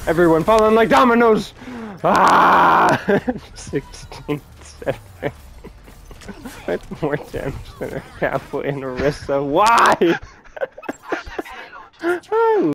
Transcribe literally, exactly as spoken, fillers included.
Everyone falling like dominoes! Ah! sixteen, seven. With more damage than a cowboy and Orisa. Why?